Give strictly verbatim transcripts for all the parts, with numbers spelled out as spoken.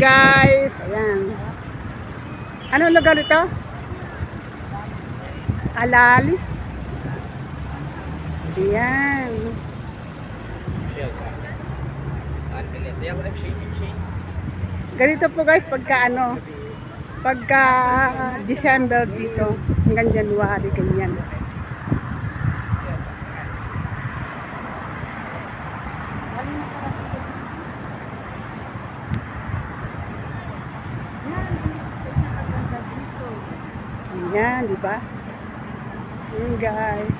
guys. Ayan. Anong lugar ito? Alali. Ayan. Ganito po guys pagka ano, pagka uh, December dito hanggang January ganyan. Ayan, di ba? Ayan guys.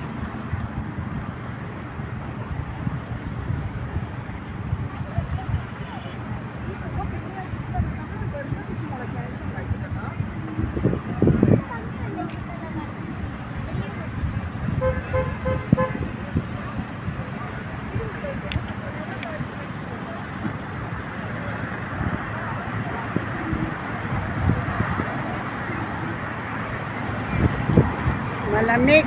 Malamig.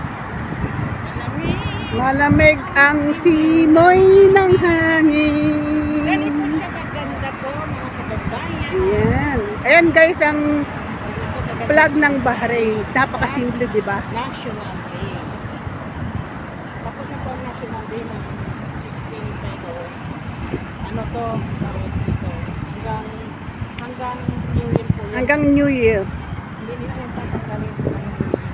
Malamig ang simoy ng hangin. Ganito siya maganda po, mga kababayan. Ayan. Ayan guys, ang flag ng Bahrain. Napakasimple, di ba? National Day. Tapos na po ang National Day ng sixteen pero ano to, tawag dito. Hanggang, hanggang New Year po. Yan. Hanggang New Year. Hindi nila yung tatanggalin po ng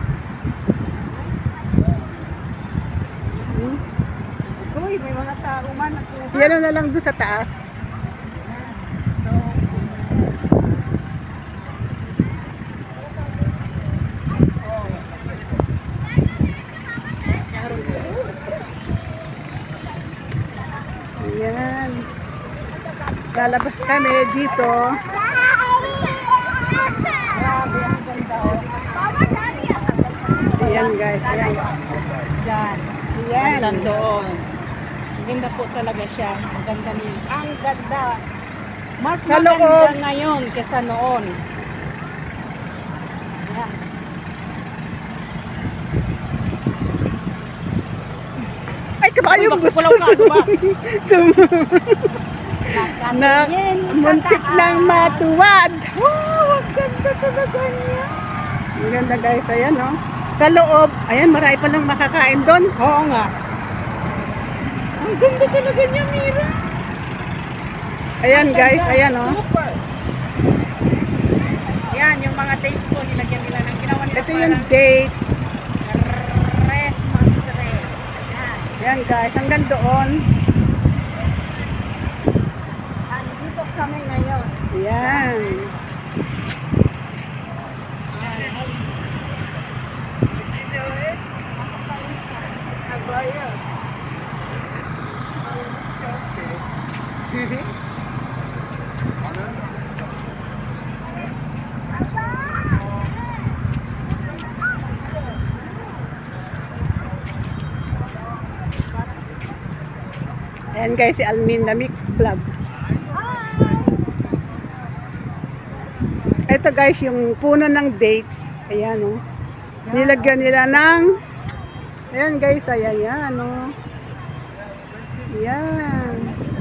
Hmm? Uy, may mga tao man. Yan na lang doon sa taas. Ayan. Lalabas kami dito. Grabe, ang ganda o. Ayan guys. Ayan. Yan. Ayan. Ang doon. Ganda po talaga siya. Ang ganda niya. Ang ganda. Mas Sa maganda loob. ngayon kesa noon. Yan. Ay, kabayo Uy, mo. magpupulaw ka, ano ba? Na muntik lang matuwad. Wow, ang ganda talaga niya. Ang ganda guys. Ayan o. Oh. Sa loob. Ayan, marami pa lang makakain doon. Oo nga. Ang ganda talaga niya, Mira. Ayan guys. Ayan o. Oh. Super. Yan, yung mga dates po, nilagyan nila ng ginawa nila. Ito yung dates. Christmas tree. Ayan. Ayan guys. Hanggang doon. Andito kami ngayon. Ayan. Ayan guys, si Alminda Mix Vlog. Ito guys, yung puno ng dates. Ayan o. Oh. Nilagyan nila ng... Ayan guys, ayan yan o. Oh. Ayan.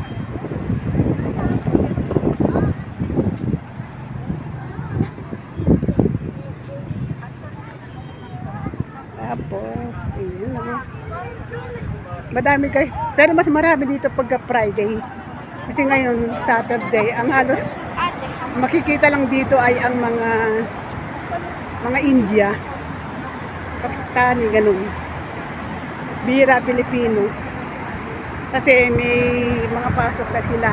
Tapos, ayan o. Oh. Madami guys. Pero mas marami dito pagka Friday. Kasi ngayon, Saturday. Ang halos makikita lang dito ay ang mga mga India. Pakistani, ganun. Bihira, Pilipino. Kasi may mga pasok na sila.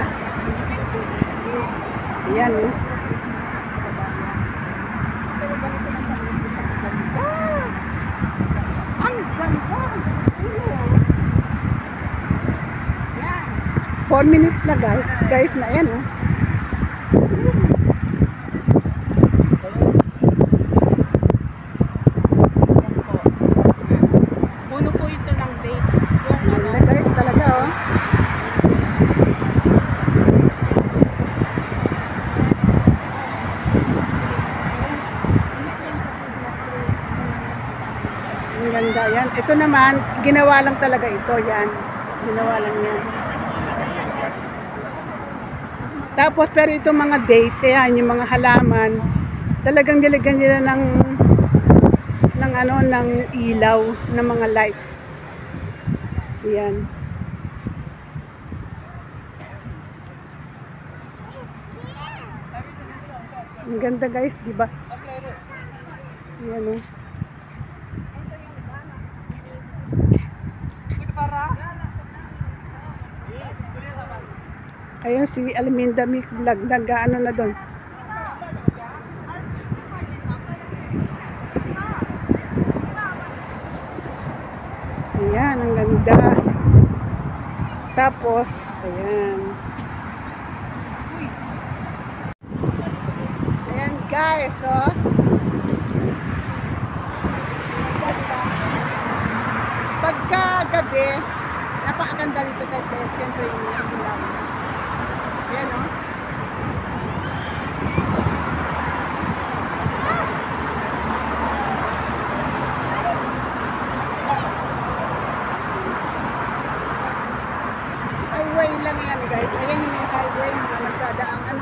Ayan. Oh. Ang ganda. four minutes na guys. Guys na yan oh. Puno po ito ng dates. Yung ano, Ganda guys talaga oh. Ang ganda yan. Ito naman, ginawa lang talaga ito yan. Ginawa lang yan. Tapos, pero itong mga dates, ayan, yung mga halaman, talagang nilagyan nila ng, ng ano, ng ilaw, ng mga lights. Ayan. Ang ganda guys, di ba? Ayan o. Ayun si Alminda Mick Vlog, nag-ano na doon. Ayan, ang ganda. Tapos, ayan. Ayan guys, oh. Pagka gabi, napakaganda dito guys. Siyempre yung ilaw. Ayan o. Oh. Highway lang yan guys. Ayan yung may highway. Mga nagdadaang ano.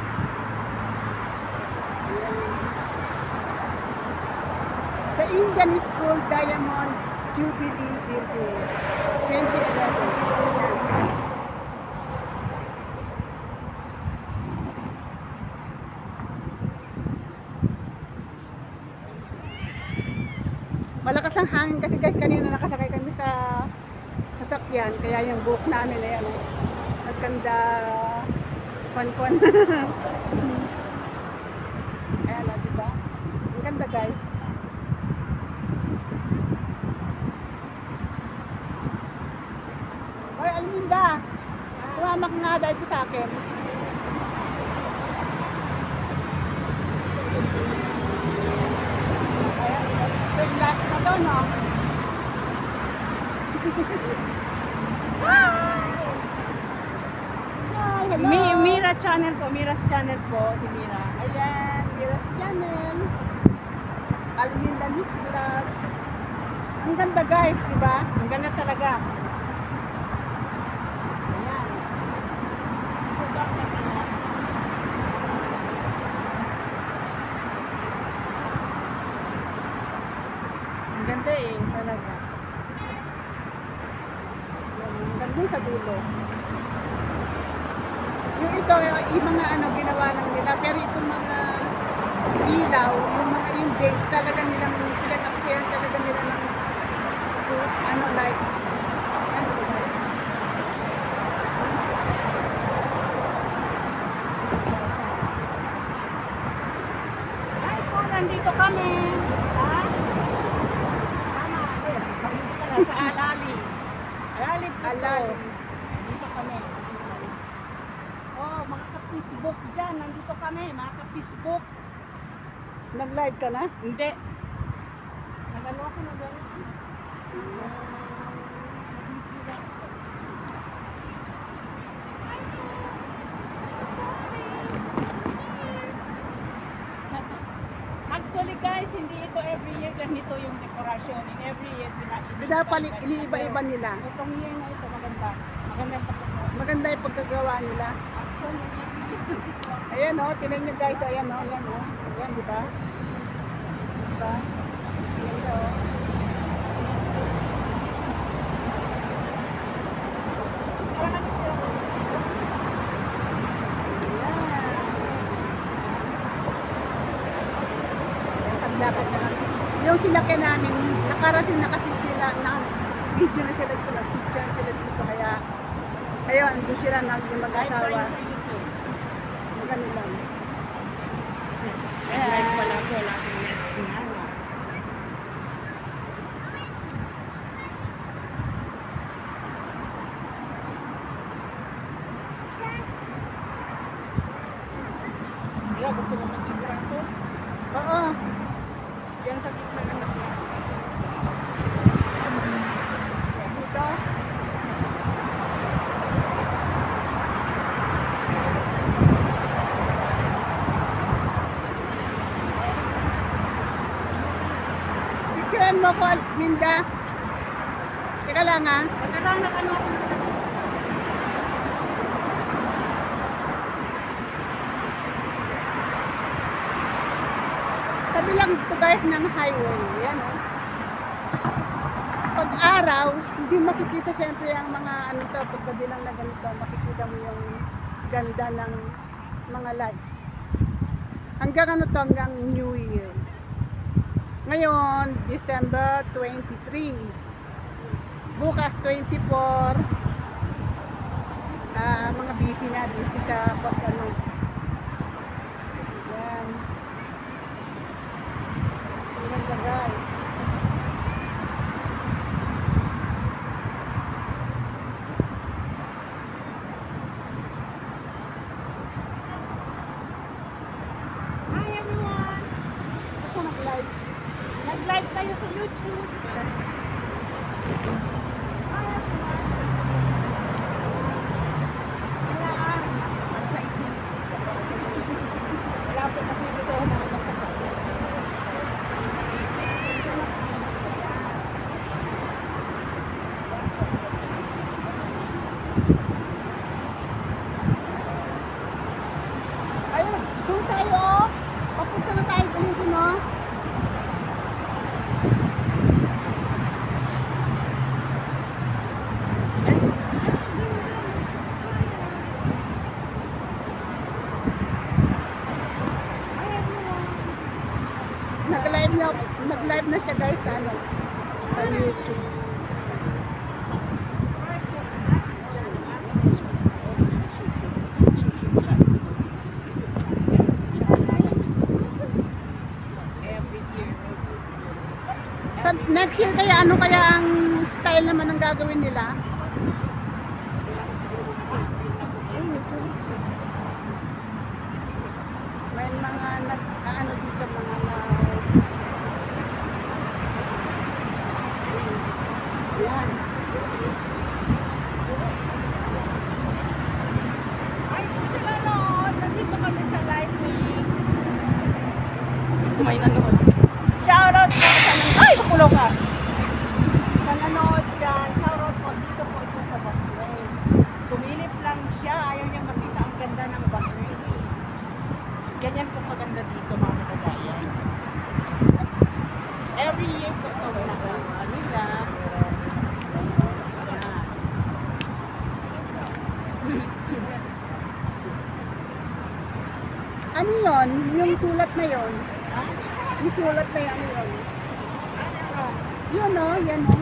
Ayan. The Indian School Diamond Jubilee Building. twenty eleven. Malakas ang hangin kasi guys, kanina nakasakay kami sa sasakyan, kaya yung buhok namin ay ano, nagkanda kwan-kwan. Ayan na, diba? Ang ganda guys. Oy, Alminda, tumamak nga dahil sa akin. Relax na to, no? Hi, hello. Mi Mira channel po, Mira's channel po, si Mira. Ayan, Mira's channel. Alminda Mix Vlog. Ang ganda guys, di ba? Ang ganda talaga. Ayan. Ang ganda eh, talaga. Ang ganda sa dulo. Yung ito, yung mga ano, ginawa lang nila. Pero itong mga ilaw, yung mga yung date, talaga nilang pinag-upsare talaga nila ng ano, lights. Ano, lights. Ay po, nandito kami. Ha? Tama, eh. Kami dito na sa Alali. Alali po. Alali. Dito kami. Oh, mga ka-Facebook dyan. Nandito kami, mga ka-Facebook. Nag-live ka na? Hindi. Nagano ako na gano'n. Actually guys, hindi ito every year ganito yung dekorasyon. In every year, Pinapali, iniiba-iba nila. Itong year na ito, maganda. Maganda yung pagkakao. Maganda yung pagkagawa nila. Ayan o, oh, tinan nyo guys, ayan o, oh, ayan o. Oh. Ayan, di ba? Di ba? Ayan o. Oh. Dapat na yung sinakyan namin, nakarating na kasi sila na video na sila dito, picture na sila dito, kaya ayun, doon sila nag mag-asawa. Magano lang. Eh, live pala ako, wala akong net. Wala, gusto mo mag-igrato? Oo. Yan sa gitna ng nakla. Dito. Picturean mo ko, Minda. Teka lang ha. Pagka lang na ano ako. guys ng highway. Yan oh. Pag araw, hindi makikita siyempre ang mga ano to, paggabi lang na ganito, makikita mo yung ganda ng mga lights. Hanggang ano to, hanggang New Year. Ngayon, December twenty-three. Bukas twenty-four. Ah, mga busy na, busy sa pag ano. Yan. Ang ganda guys. Hi everyone! Ako nag-live. Nag-live tayo sa YouTube. Hi everyone! Kailangan. Wala po kasi gusto ko na magsasabi. Ayun, doon tayo oh. Papunta na tayo dito no. Hi everyone! Nag-live na, nag-live na siya guys sa ano, sa YouTube. Every year. Sa next year kaya ano kaya ang style naman ang gagawin nila? May mga nag ano dito mga na yan. Ay, kung sila noon, nandito kami sa live week. May nanood. Shoutout po sa nanood. Ay, kulong ka. Sa nanood dyan, shoutout po dito po ito sa Busway. Sumilip lang siya, ayaw niya makita ang ganda ng Busway. Ganyan po kaganda dito mga kagaya. Every year po ito ginagawa nila. Ano yon? Yung sulat na yon? Yung sulat na yan, ano yun? Yun o, yan o.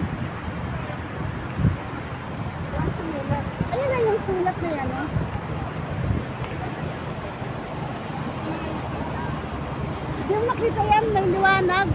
Saan sumulat? Ayun na yung sulat na yan o. Hindi mo makita yan, may liwanag.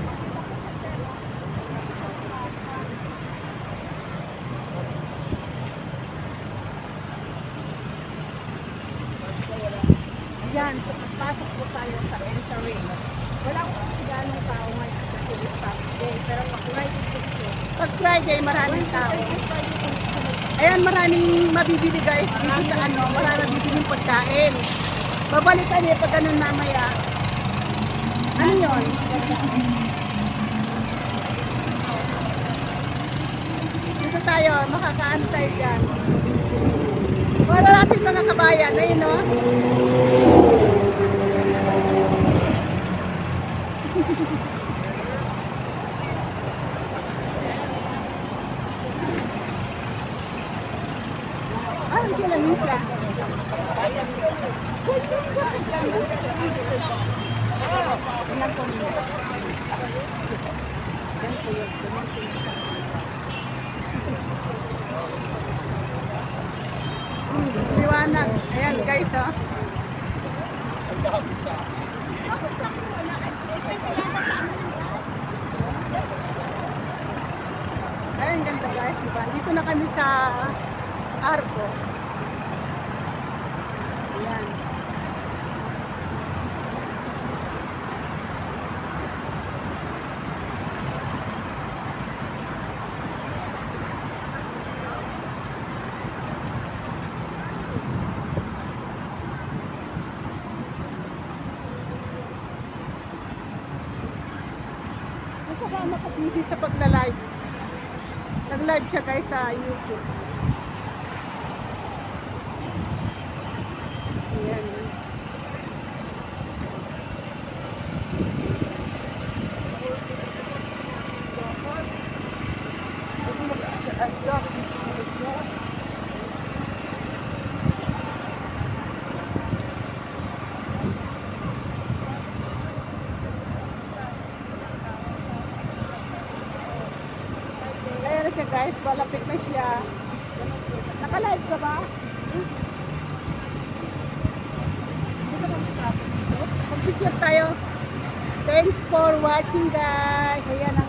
Ayan, so pasok po tayo sa entry. Wala ko kasi ganong tao ngayon kasi it's Saturday. Pero pag Friday po ito. Pag Friday, maraming tao. Ayan, maraming mabibili guys. Dito sa ano, maraming mabibili pagkain. Babalikan eh pag ganun mamaya. Ano yun? Dito tayo, makakaano tayo dyan. Para natin mga kabayan, ayun no? Ah, sila Lisa. Hmm, liwanag. Ayan guys, oh. Ayan, ganda guys, diba? Dito na kami sa Arco. Ayan. Saka makapili sa pagla-live. Nag-live siya guys sa YouTube. Ayan. guys, palapit na siya. Naka-live ka ba? Dito kami traffic dito. Mag-picture tayo. Thanks for watching guys. Ayan ang